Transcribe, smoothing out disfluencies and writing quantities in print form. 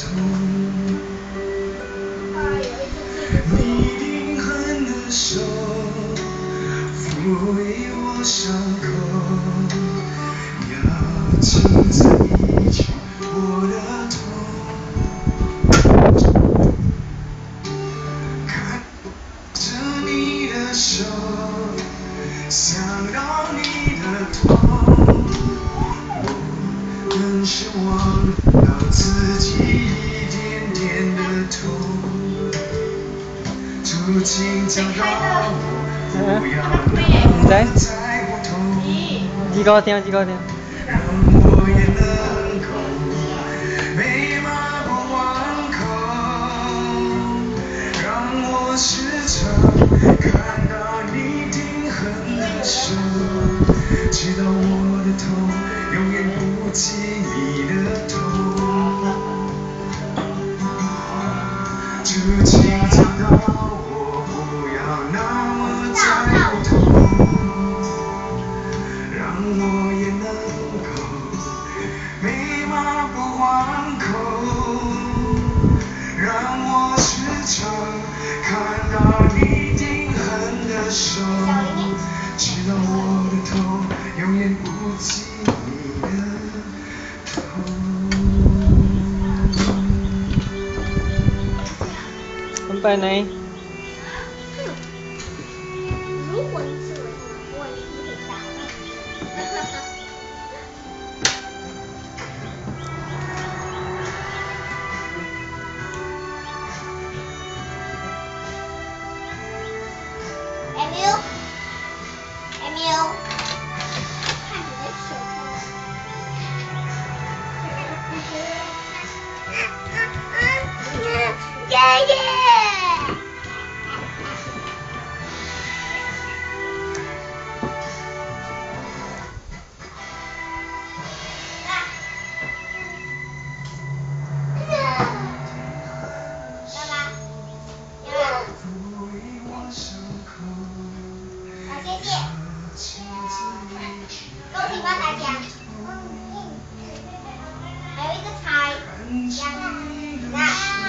痛。你冰冷的手抚慰我伤口，要亲自医治我的痛。看着你的手，想到你的痛，我更是忘了自己一点点的痛。主请教导我，不要让再不痛。 几高听，几高听。 让我也能够没马不还口，让我时常看到你定恒的手，知道我的痛永远不及你的痛。主请教导我，不要那么在乎痛，让我也能够没马不还口，让我时常看到你定恒的手，知道我的痛永远不及你的痛。 拜呢？ 如果你是我一定会打的。Emil，看你的手。爷爷。谢谢。恭喜发财奖。还有一个彩。那。